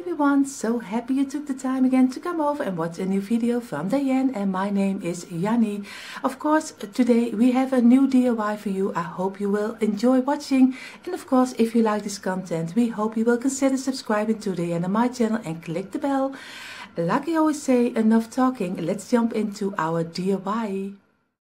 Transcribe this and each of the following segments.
everyone, so happy you took the time again to come over and watch a new video from Diane, and my name is Jannie. Of course, today we have a new DIY for you. I hope you will enjoy watching, and of course if you like this content, we hope you will consider subscribing to Diane on my channel and click the bell. Like I always say, enough talking, let's jump into our DIY.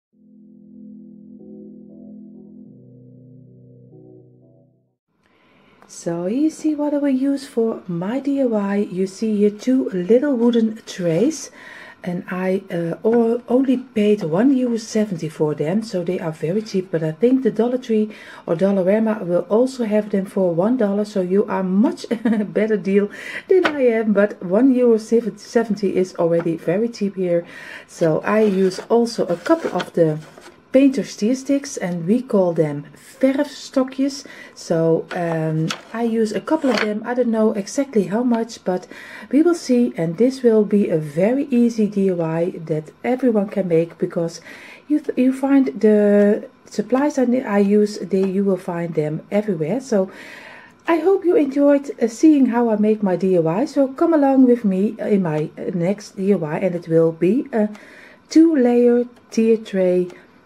So you see what I will use for my DIY. You see here two little wooden trays, and I only paid €1.70 for them, so they are very cheap. But I think the Dollar Tree or Dollarama will also have them for $1, so you are much better deal than I am. But €1.70 is already very cheap here. So I use also a couple of the painter steer sticks, and we call them verfstokjes. So I use a couple of them. I don't know exactly how much, but we will see. And this will be a very easy DIY that everyone can make, because you find the supplies I use, you will find them everywhere. So I hope you enjoyed seeing how I make my DIY. So come along with me in my next DIY, and it will be a 2-layer tier tray.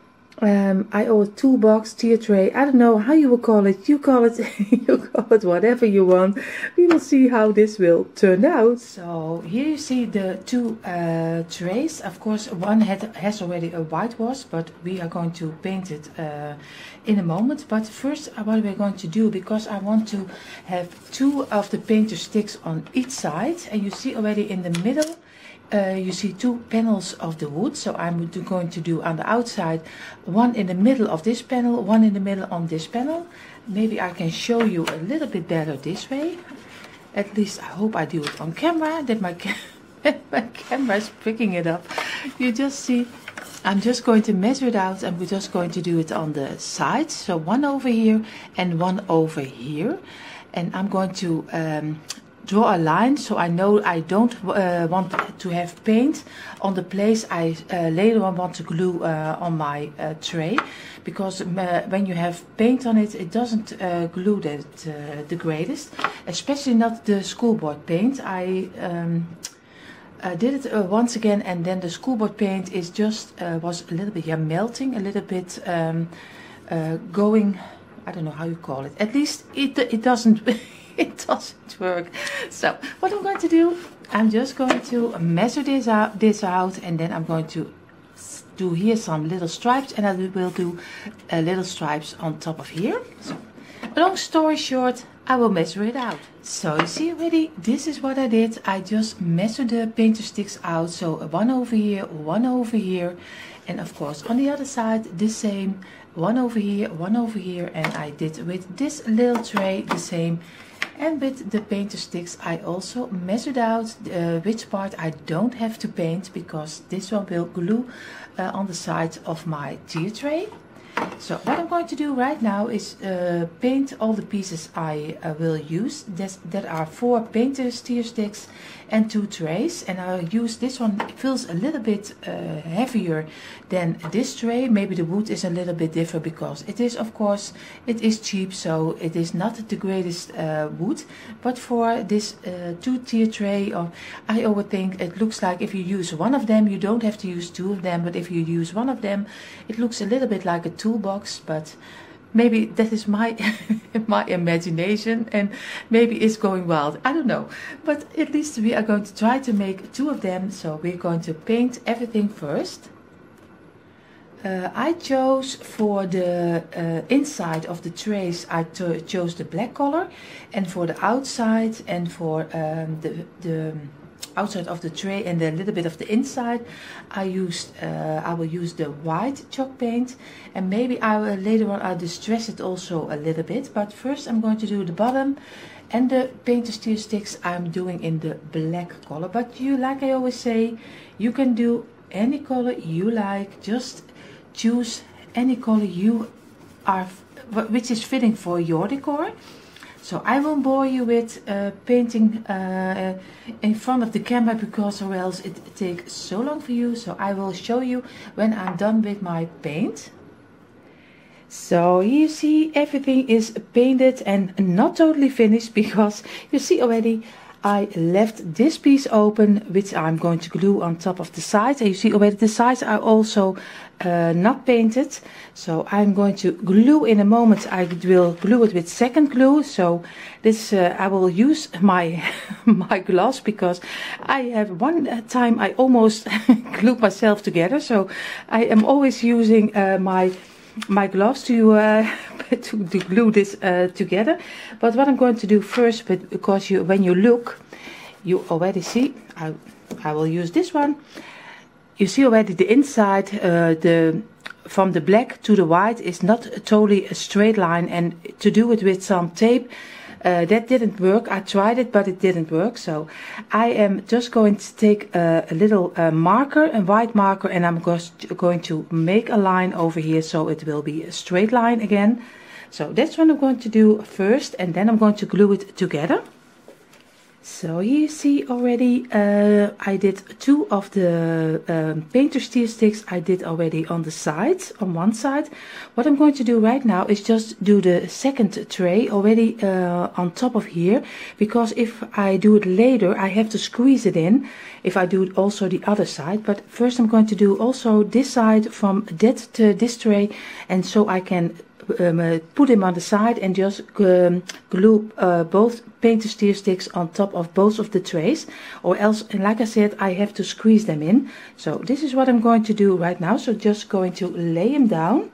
I owe a toolbox, tier tray, I don't know how you will call it. You call it you call it whatever you want. We will see how this will turn out. So here you see the two trays. Of course one has already a whitewash, but we are going to paint it in a moment. But first what we're going to do, because I want to have two of the painter sticks on each side, and you see already in the middle you see two panels of the wood. So I'm going to do on the outside one in the middle of this panel, one in the middle on this panel. Maybe I can show you a little bit better this way. At least I hope I do it on camera, that my camera is picking it up. You just see, I'm just going to measure it out, and we're just going to do it on the sides. So one over here and one over here. And I'm going to draw a line, so I know I don't want to have paint on the place I later on want to glue on my tray, because when you have paint on it, it doesn't glue that the greatest, especially not the schoolboard paint. I did it once again, and then the schoolboard paint is just was a little bit melting, a little bit going, I don't know how you call it. At least it doesn't it doesn't work. So what I'm going to do, I'm just going to measure this out, and then I'm going to do here some little stripes, and I will do little stripes on top of here. So long story short, I will measure it out. So you see already, this is what I did. I just measured the painter sticks out, so one over here, one over here, and of course on the other side the same, one over here, and I did with this little tray the same. And with the painter sticks I also measured out which part I don't have to paint, because this one will glue on the side of my tier tray. So what I'm going to do right now is paint all the pieces I will use. There are 4 painter steer sticks and 2 trays, and I'll use this one. It feels a little bit heavier than this tray. Maybe the wood is a little bit different, because it is, of course, it is cheap, so it is not the greatest wood. But for this 2-tier tray, I always think it looks like if you use one of them, you don't have to use 2 of them, but if you use one of them, it looks a little bit like a toolbox. But maybe that is my my imagination, and maybe it's going wild, I don't know. But at least we are going to try to make 2 of them. So we're going to paint everything first. I chose for the inside of the trays, I chose the black color, and for the outside and for the outside of the tray and a little bit of the inside, I will use the white chalk paint, and maybe I will later on I'll distress it also a little bit. But first I'm going to do the bottom, and the painter steer sticks I'm doing in the black color. But you, like I always say, you can do any color you like. Just choose any color which is fitting for your decor. So I won't bore you with painting in front of the camera, because or else it takes so long for you. So I will show you when I'm done with my paint. So you see everything is painted and not totally finished, because you see already I left this piece open, which I'm going to glue on top of the sides. And you see already the sides are also not painted. So I'm going to glue in a moment. I will glue it with second glue. So this I will use my my gloves, because I have one time I almost glued myself together. So I am always using my gloves to glue this together. But what I'm going to do first, because when you look, you already see, I will use this one. You see already the inside, from the black to the white is not totally a straight line, and to do it with some tape, that didn't work. I tried it, but it didn't work. So I am just going to take a little marker, a white marker, and I'm just going to make a line over here, so it will be a straight line again. So that's what I'm going to do first, and then I'm going to glue it together. So here you see already, I did 2 of the painter steer sticks. I did already on the sides, on one side. What I'm going to do right now is just do the second tray already on top of here, because if I do it later, I have to squeeze it in if I do it also the other side. But first I'm going to do also this side from that to this tray, and so I can put them on the side and just glue both painter steer sticks on top of both of the trays, or else, like I said, I have to squeeze them in. So this is what I'm going to do right now. So just going to lay them down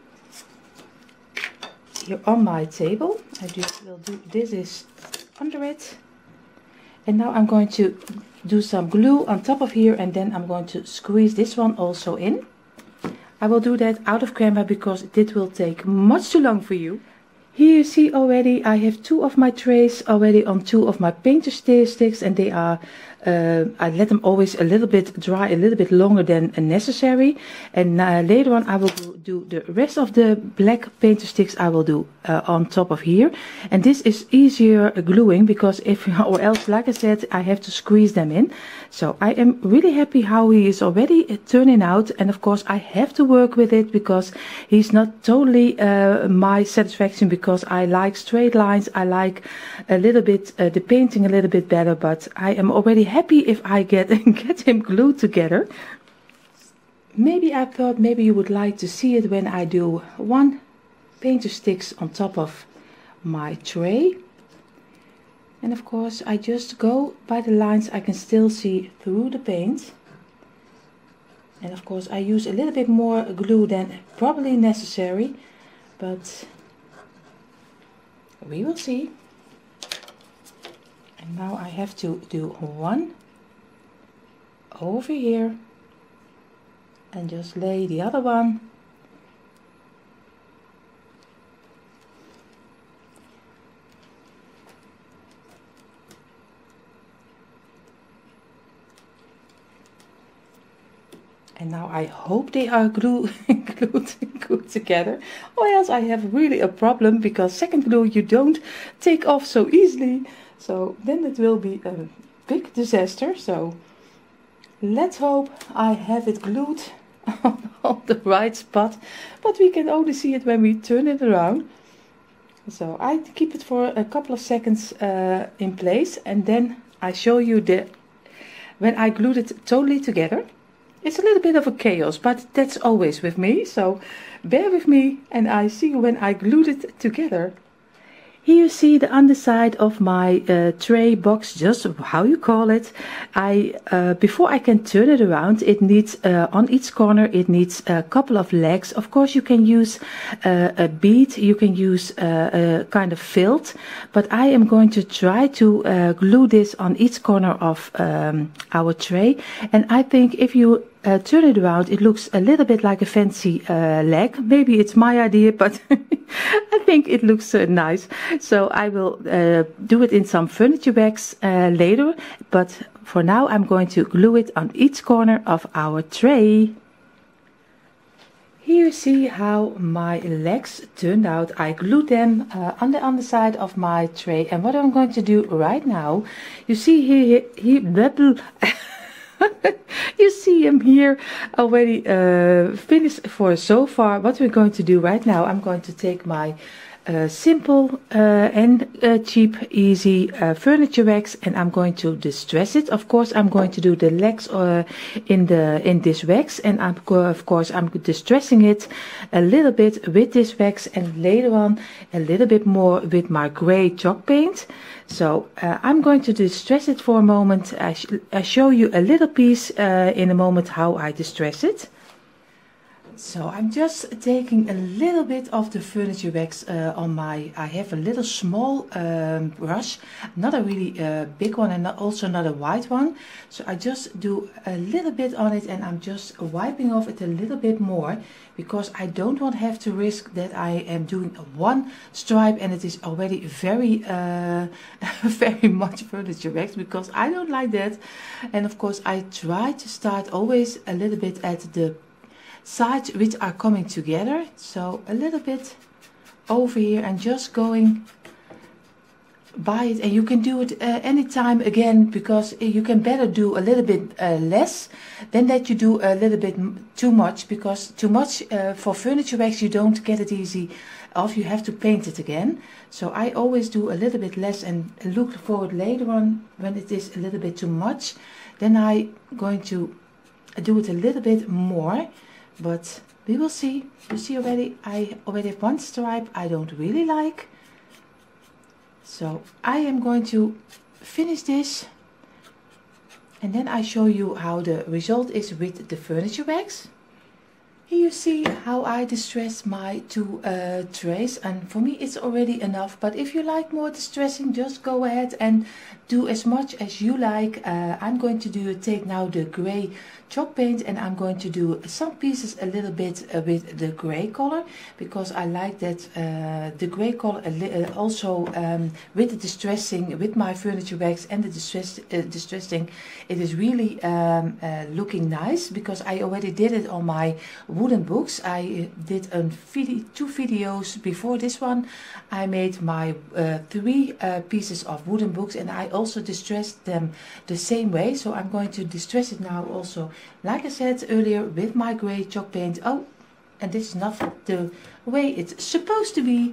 here on my table. I just will do this is under it, and now I'm going to do some glue on top of here, and then I'm going to squeeze this one also in. I will do that out of camera because it will take much too long for you. Here you see already I have 2 of my trays already on 2 of my painter steer sticks, and they are I let them always a little bit dry, a little bit longer than necessary, and later on I will do the rest of the black painter sticks. I will do on top of here, and this is easier gluing, because if or else, like I said, I have to squeeze them in. So I am really happy how he is already turning out, and of course I have to work with it because he's not totally my satisfaction, because I like straight lines. I like a little bit the painting a little bit better, but I am already happy if I get him glued together. Maybe I thought maybe you would like to see it when I do 1 painter sticks on top of my tray. And of course I just go by the lines I can still see through the paint. And of course I use a little bit more glue than probably necessary, but we will see. And now I have to do 1 over here and just lay the other one. And now I hope they are glued together, or else I have really a problem, because second glue you don't take off so easily. So then it will be a big disaster. So let's hope I have it glued on the right spot, but we can only see it when we turn it around. So I keep it for a couple of seconds in place, and then I show you when I glued it totally together. It's a little bit of a chaos, but that's always with me, so bear with me, and I see you when I glued it together. Here you see the underside of my tray box, just how you call it. Before I can turn it around, it needs on each corner it needs a couple of legs. Of course you can use a bead, you can use a kind of felt, but I am going to try to glue this on each corner of our tray. And I think if you turn it around, it looks a little bit like a fancy leg. Maybe it's my idea, but I think it looks nice. So I will do it in some furniture bags later, but for now I'm going to glue it on each corner of our tray. Here you see how my legs turned out. I glued them on the underside of my tray, and what I'm going to do right now, you see here you see him here already finished for so far. What we're going to do right now, I'm going to take my simple and cheap, easy furniture wax, and I'm going to distress it. Of course, I'm going to do the legs in this wax, and of course I'm distressing it a little bit with this wax, and later on a little bit more with my gray chalk paint. So I'm going to distress it for a moment. I show you a little piece in a moment how I distress it. So I'm just taking a little bit of the furniture wax on my, I have a little small brush, not a really big one, and also not a wide one. So I just do a little bit on it, and I'm just wiping off it a little bit more, because I don't want to have to risk that I am doing one stripe and it is already very very much furniture wax, because I don't like that. And of course I try to start always a little bit at the sides which are coming together, so a little bit over here and just going by it. And you can do it anytime again, because you can better do a little bit less than that you do a little bit too much, because too much for furniture wax you don't get it easy off, you have to paint it again. So I always do a little bit less and look forward later on when it is a little bit too much, then I'm going to do it a little bit more. But we will see. You see already, I already have one stripe I don't really like. So I am going to finish this, and then I show you how the result is with the furniture wax. Here you see how I distress my two trays, and for me it's already enough. But if you like more distressing, just go ahead and do as much as you like. I'm going to take now the gray chalk paint, and I'm going to do some pieces a little bit with the gray color, because I like that the gray color also with the distressing, with my furniture wax and the distressing, it is really looking nice, because I already did it on my wooden books. I did two videos before this one. I made my 3 pieces of wooden books, and I also distressed them the same way. So I'm going to distress it now also, like I said earlier, with my gray chalk paint. Oh, and this is not the way it's supposed to be.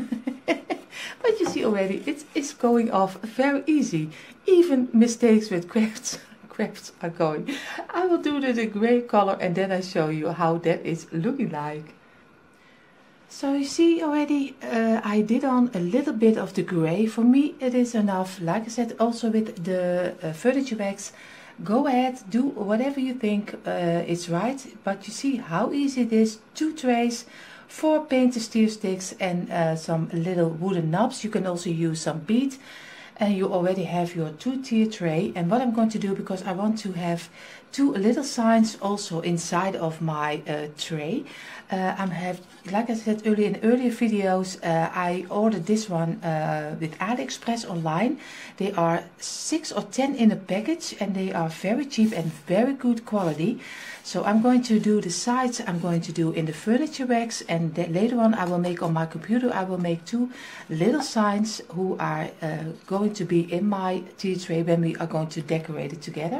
But you see already, it is going off very easy. Even mistakes with crafts are going. I will do the gray color, and then I show you how that is looking like. So you see already, I did on a little bit of the gray. For me it is enough. Like I said, also with the furniture wax, go ahead, do whatever you think is right. But you see how easy it is. 2 trays, 4 painted steer sticks, and some little wooden knobs. You can also use some bead, and you already have your 2-tier tray. And what I'm going to do, because I want to have 2 little signs also inside of my tray, like I said earlier in earlier videos, I ordered this one with AliExpress online. They are 6 or 10 in a package, and they are very cheap and very good quality. So I'm going to do the sides, I'm going to do in the furniture wax, and then later on I will make on my computer, I will make 2 little signs who are going to be in my tea tray when we are going to decorate it together.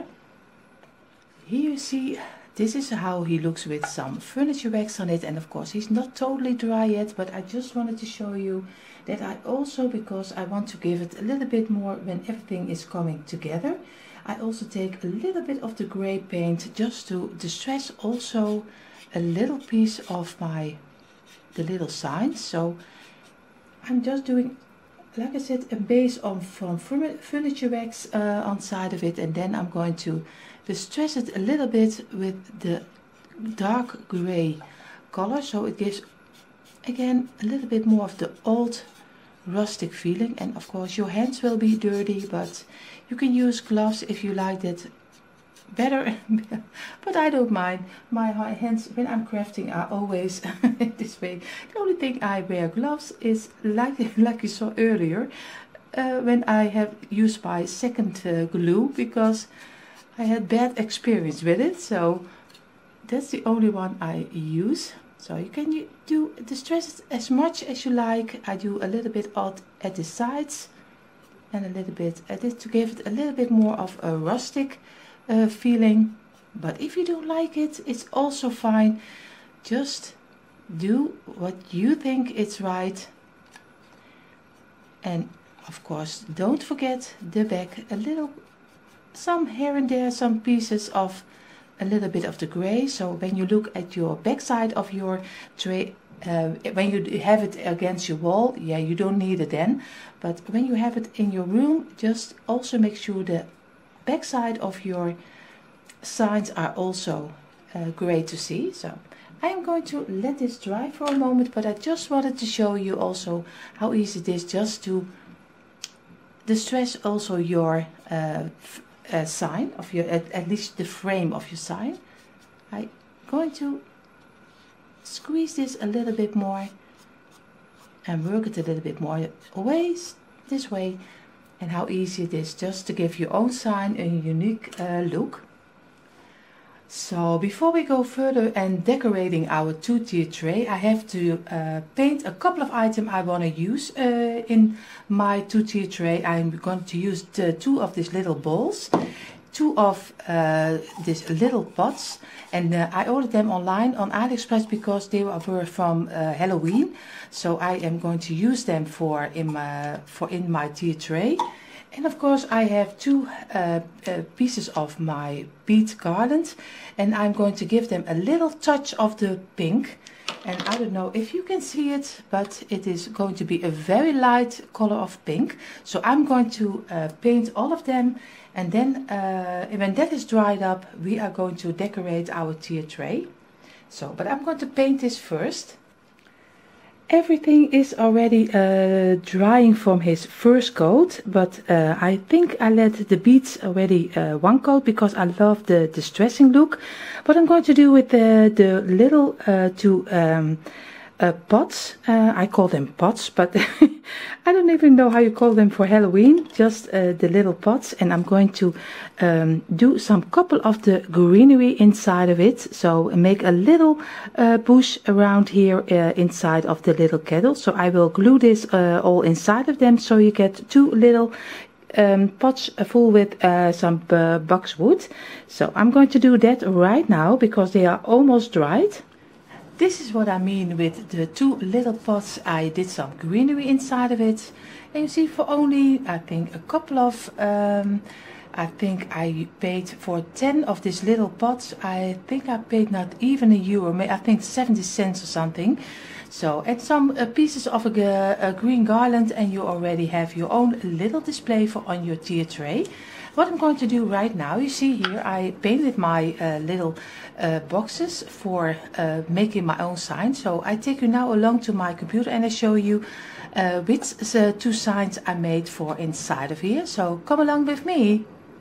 Here you see, this is how he looks with some furniture wax on it, and of course he's not totally dry yet, but I just wanted to show you that I also, because I want to give it a little bit more when everything is coming together, I also take a little bit of the gray paint just to distress also a little piece of the little signs. So I'm just doing, like I said, a base from furniture wax on side of it, and then I'm going to distress it a little bit with the dark gray color, so it gives again a little bit more of the old rustic feeling. And of course your hands will be dirty, but you can use gloves if you like that better. But I don't mind. My hands when I'm crafting are always this way. The only thing I wear gloves is like you saw earlier, when I have used my second glue, because I had bad experience with it. So that's the only one I use. So you can do distress it as much as you like. I do a little bit at the sides and a little bit at it to give it a little bit more of a rustic feeling. But if you don't like it, it's also fine. Just do what you think is right. And of course, don't forget the back, a little, some here and there, some pieces of a little bit of the gray. So when you look at your back side of your tray, when you have it against your wall, yeah, you don't need it then. But when you have it in your room, just also make sure the back side of your signs are also gray to see. So I am going to let this dry for a moment, but I just wanted to show you also how easy it is just to distress also your sign of your, at least the frame of your sign. I'm going to squeeze this a little bit more and work it a little bit more always this way, and how easy it is just to give your own sign a unique look. So before we go further and decorating our two-tier tray, I have to paint a couple of items I want to use in my two-tier tray. I'm going to use two of these little bowls, two of these little pots, and I ordered them online on AliExpress because they were from Halloween. So I am going to use them for in my tier tray. And of course I have two pieces of my bead garland, and I'm going to give them a little touch of the pink. And I don't know if you can see it, but it is going to be a very light color of pink. So I'm going to paint all of them, and then when that is dried up, we are going to decorate our tier tray. So, but I'm going to paint this first. Everything is already drying from his first coat, but I think I let the beads already one coat because I love the distressing look. What I'm going to do with the little two pots, I call them pots, but I don't even know how you call them for Halloween, just the little pots, and I'm going to do some couple of the greenery inside of it, so make a little bush around here inside of the little kettle. So I will glue this all inside of them, so you get two little pots full with some boxwood. So I'm going to do that right now because they are almost dried. This is what I mean with the two little pots. I did some greenery inside of it, and you see, for only I think a couple of I think I paid for 10 of these little pots. I think I paid not even €1, I think 70 cents or something. So add some pieces of a green garland, and you already have your own little display for on your tier tray. What I'm going to do right now, you see here, I painted my little boxes for making my own sign. So I take you now along to my computer and I show you which two signs I made for inside of here. So come along with me.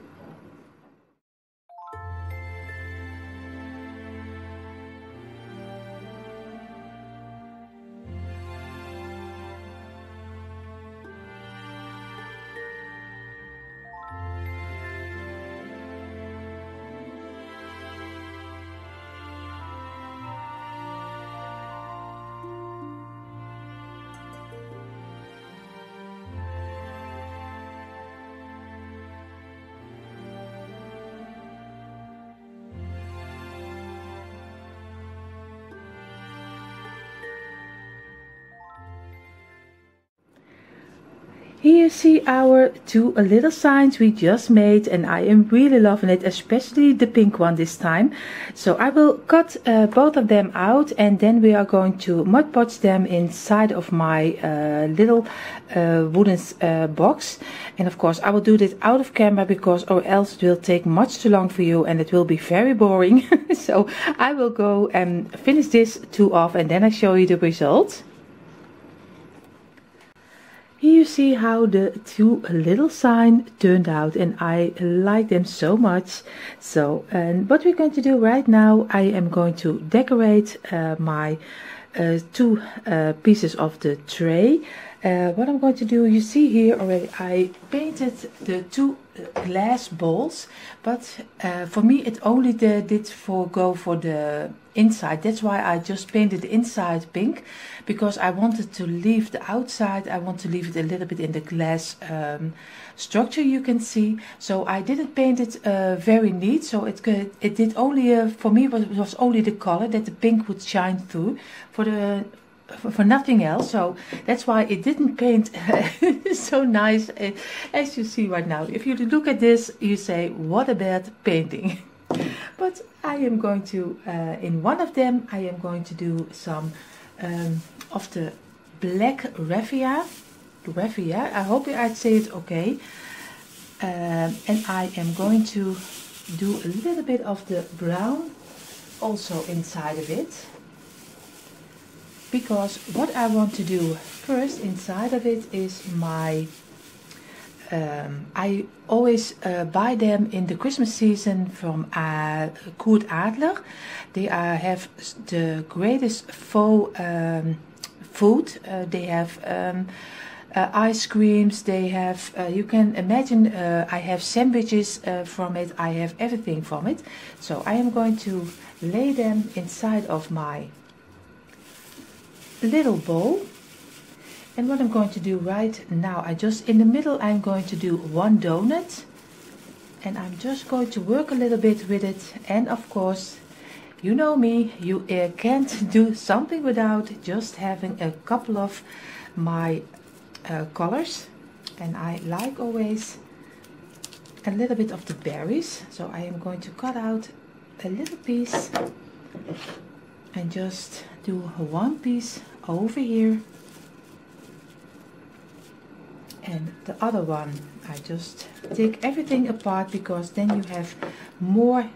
Here you see our two little signs we just made, and I am really loving it, especially the pink one this time. So I will cut both of them out, and then we are going to Mod Podge them inside of my little wooden box. And of course I will do this out of camera because or else it will take much too long for you and it will be very boring. So I will go and finish this two off, and then I show you the result. Here you see how the two little signs turned out, and I like them so much. So, and what we're going to do right now, I am going to decorate my two pieces of the tray. What I'm going to do, you see here already, I painted the two glass bowls, but for me it only did go for the inside. That's why I just painted the inside pink, because I wanted to leave the outside, I want to leave it a little bit in the glass structure you can see. So I didn't paint it very neat, so it did only for me was only the color that the pink would shine through. For the for nothing else, so that's why it didn't paint so nice as you see right now. If you look at this, you say, what a bad painting. But I am going to, in one of them, I am going to do some of the black raffia. I hope I say it okay. And I am going to do a little bit of the brown also inside of it. Because what I want to do first inside of it is my, I always buy them in the Christmas season from Kurt Adler. They have the greatest faux food. They have ice creams, they have, you can imagine, I have sandwiches from it, I have everything from it. So I am going to lay them inside of my little bowl. And what I'm going to do right now, in the middle I'm going to do one donut, and I'm just going to work a little bit with it. And of course, you know me, you can't do something without just having a couple of my colors, and I like always a little bit of the berries. So I am going to cut out a little piece and just do one piece over here, and the other one I just take everything apart, because then you have more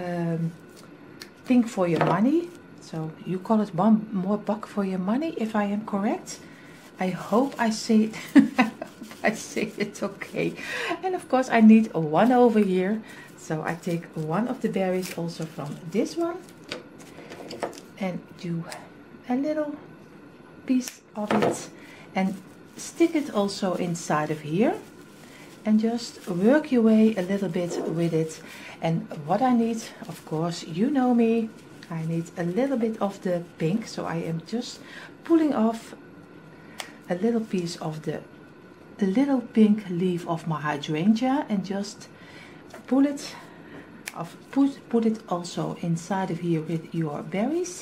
thing for your money. So you call it one more buck for your money, if I am correct. I hope I say it I say it okay. And of course I need one over here, so I take one of the berries also from this one and do a little piece of it and stick it also inside of here, and just work your way a little bit with it. And what I need, of course, you know me, I need a little bit of the pink, so I am just pulling off a little piece of the little pink leaf of my hydrangea and just pull it off, put it also inside of here with your berries,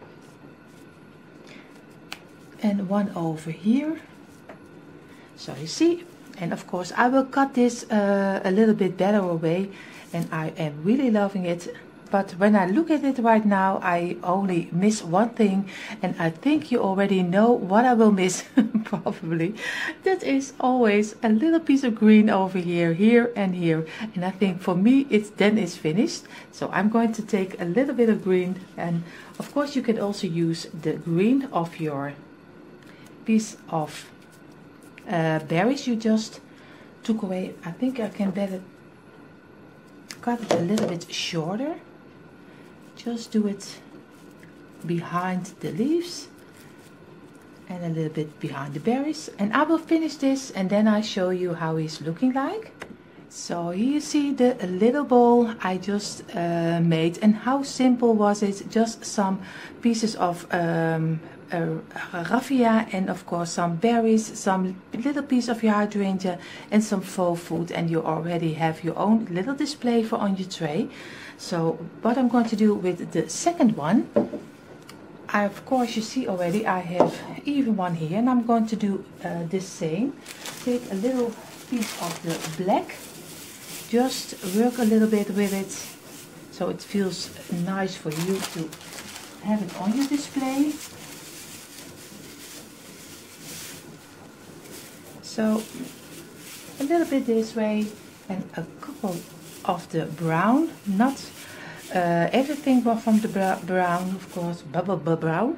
and one over here. So you see, and of course I will cut this a little bit better away, and I am really loving it. But when I look at it right now, I only miss one thing, and I think you already know what I will miss probably. That is always a little piece of green over here, here and here, and I think for me then it's finished. So I'm going to take a little bit of green, and of course you can also use the green of your piece of berries you just took away. I think I can better cut it a little bit shorter. Just do it behind the leaves and a little bit behind the berries, and I will finish this and then I show you how he's looking like. So here you see the little bowl I just made, and how simple was it? Just some pieces of raffia, and of course some berries, some little piece of your hydrangea and some faux food, and you already have your own little display for on your tray. So what I'm going to do with the second one, of course you see already I have even one here, and I'm going to do the same. Take a little piece of the black, just work a little bit with it so it feels nice for you to have it on your display. So a little bit this way, and a couple of the brown, not everything from the brown, of course, brown.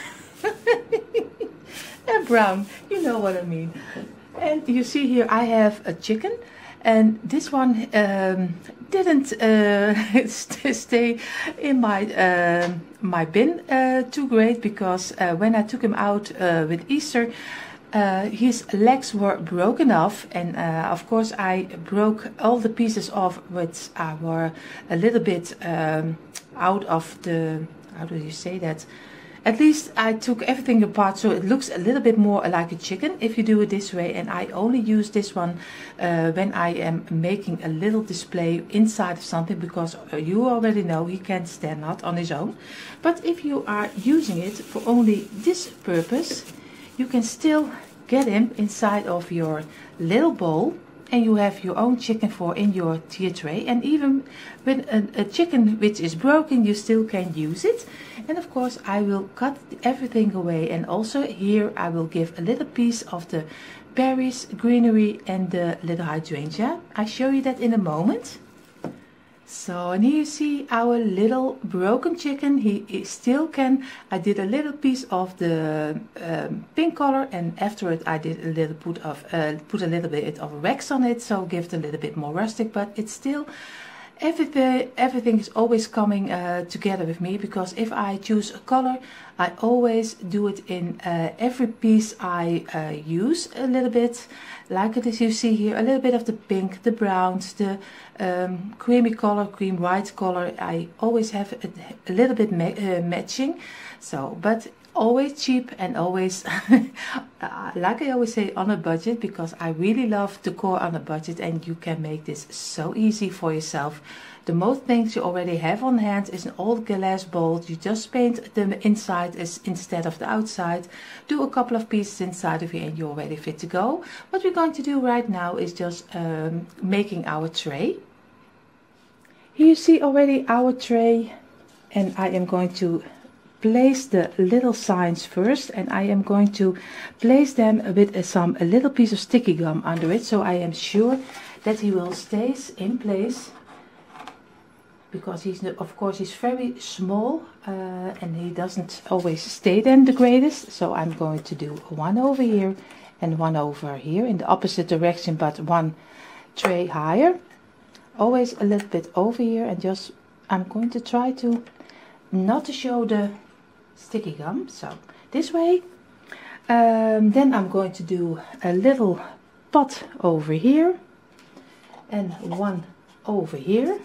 And brown, you know what I mean. And you see here I have a chicken, and this one didn't stay in my my bin too great, because when I took him out with Easter, his legs were broken off, and of course I broke all the pieces off which were a little bit out of the, how do you say that, At least I took everything apart so it looks a little bit more like a chicken if you do it this way. And I only use this one when I am making a little display inside of something, because you already know he can stand out on his own. But if you are using it for only this purpose, you can still get him inside of your little bowl, and you have your own chicken for in your tier tray. And even with a chicken which is broken, you still can use it. And of course I will cut everything away, and also here I will give a little piece of the berries, greenery and the little hydrangea. I show you that in a moment. So, and here you see our little broken chicken. He still can. I did a little piece of the pink color, and after it I did a little put a little bit of wax on it, so give it a little bit more rustic. But it's still everything is always coming together with me, because if I choose a color, I always do it in every piece I use a little bit, like it is. You see here a little bit of the pink, the browns, the creamy color, cream white color. I always have a little bit matching. So, but always cheap and always like I always say, on a budget, because I really love decor on a budget, and you can make this so easy for yourself. The most things you already have on hand is an old glass bowl. You just paint the inside instead of the outside. Do a couple of pieces inside of here and you're already fit to go. What we're going to do right now is just making our tray. Here you see already our tray, and I am going to place the little signs first, and I am going to place them with a little piece of sticky gum under it, so I am sure that he will stay in place, because he's very small and he doesn't always stay then the greatest. So I'm going to do one over here and one over here in the opposite direction, but one tray higher, always a little bit over here, and just I'm going to try to not to show the sticky gum, so this way. Then I'm going to do a little pot over here and one over here.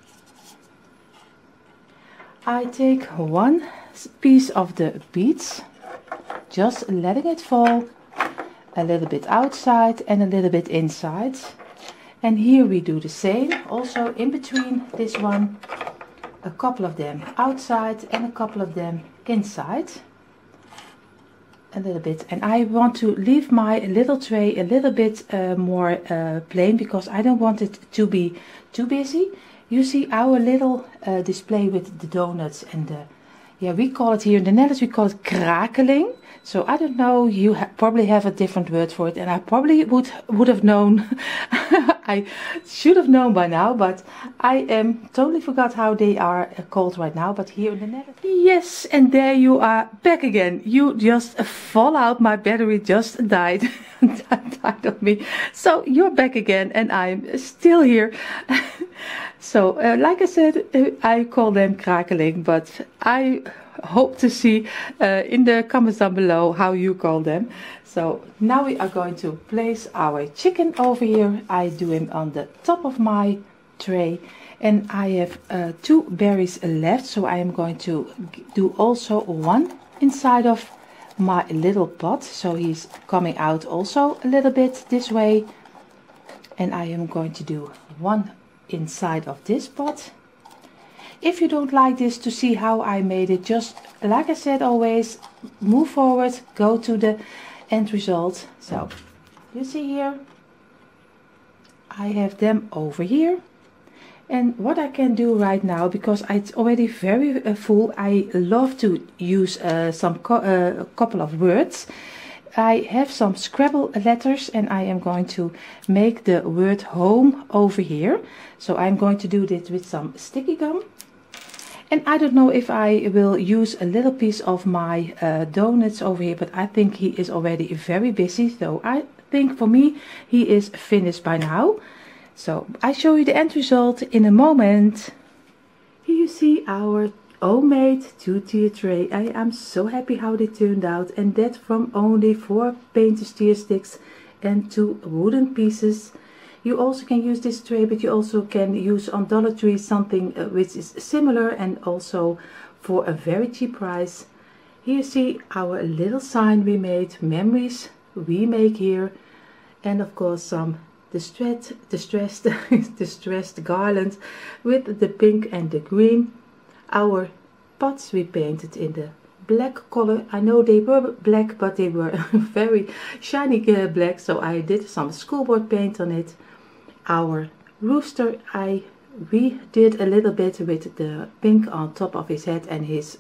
I take one piece of the beads, just letting it fall a little bit outside and a little bit inside, and here we do the same, also in between this one, a couple of them outside and a couple of them inside, a little bit. And I want to leave my little tray a little bit more plain, because I don't want it to be too busy. You see our little display with the donuts and the, yeah, we call it here in the Netherlands, we call it krakeling. So I don't know, you probably have a different word for it, and I probably would have known. I should have known by now, but I totally forgot how they are called right now. But here in the Netherlands, yes, and there you are back again. You just fall out. My battery just died, died on me. So you're back again, and I'm still here. So, like I said, I call them krakeling, but I hope to see in the comments down below how you call them. So now we are going to place our chicken over here. I do him on the top of my tray, and I have 2 berries left, so I am going to do also one inside of my little pot, so he's coming out also a little bit this way, and I am going to do one inside of this pot. If you don't like this to see how I made it, just like I said, always move forward, go to the end result. So you see here I have them over here, and what I can do right now, because it's already very full, I love to use some couple of words. I have some Scrabble letters, and I am going to make the word home over here. So I'm going to do this with some sticky gum. And I don't know if I will use a little piece of my donuts over here, but I think he is already very busy. So I think for me he is finished by now. So I show you the end result in a moment. Here you see our homemade 2-tier tray. I am so happy how they turned out, and that from only 4 painter's tier sticks and 2 wooden pieces. You also can use this tray, but you also can use on Dollar Tree something which is similar, and also for a very cheap price. Here you see our little sign we made, memories we make here, and of course some distressed garland with the pink and the green. Our pots we painted in the black color. I know they were black, but they were very shiny black, so I did some schoolboard paint on it. Our rooster, we did a little bit with the pink on top of his head and his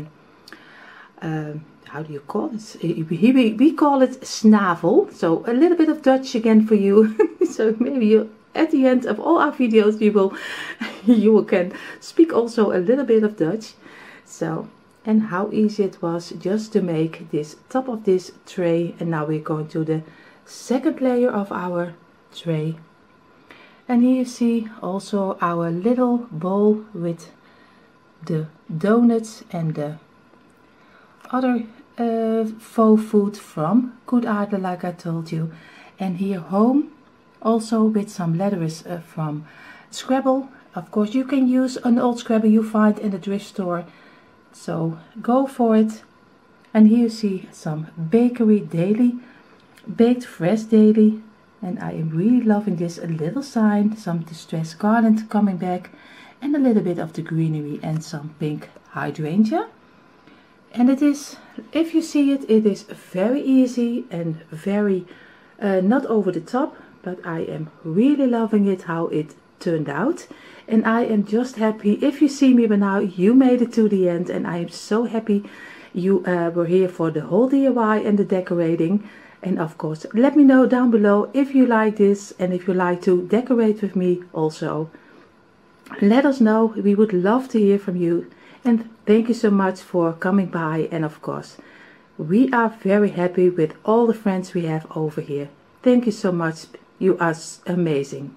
how do you call it? We call it snavel. So a little bit of Dutch again for you. So maybe you, at the end of all our videos, you can speak also a little bit of Dutch. So, and how easy it was just to make this top of this tray. And now we're going to the second layer of our tray. And here you see also our little bowl with the donuts and the other faux food from Good Adler, like I told you. And here home also with some letters from Scrabble. Of course you can use an old Scrabble you find in the thrift store, so go for it. And here you see some bakery daily, baked fresh daily, and I am really loving this little sign, some distressed garland coming back, and a little bit of the greenery and some pink hydrangea. And it is, if you see it, it is very easy and very not over the top, but I am really loving it how it turned out. And I am just happy, if you see me by now, you made it to the end, and I am so happy you were here for the whole DIY and the decorating. And of course, let me know down below if you like this and if you like to decorate with me also. Let us know, we would love to hear from you. And thank you so much for coming by, and of course, we are very happy with all the friends we have over here. Thank you so much, you are amazing.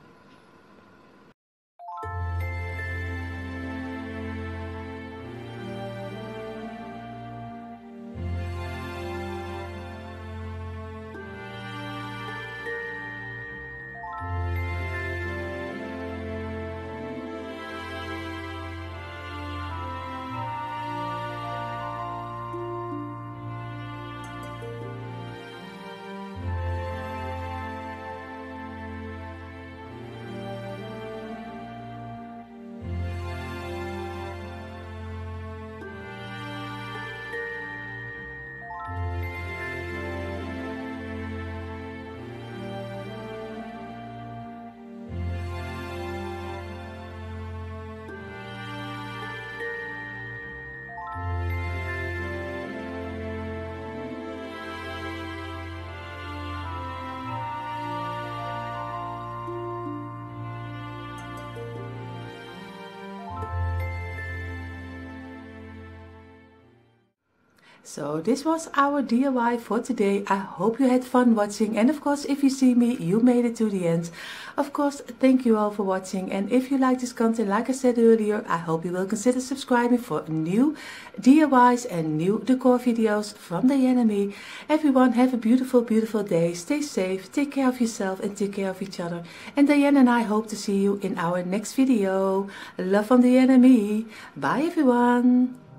So this was our DIY for today. I hope you had fun watching, and of course if you see me, you made it to the end. Of course, thank you all for watching, and if you like this content, like I said earlier, I hope you will consider subscribing for new DIYs and new decor videos from Diane and me. Everyone have a beautiful day, stay safe, take care of yourself and take care of each other, and Diane and I hope to see you in our next video. Love from Diane and me. Bye everyone.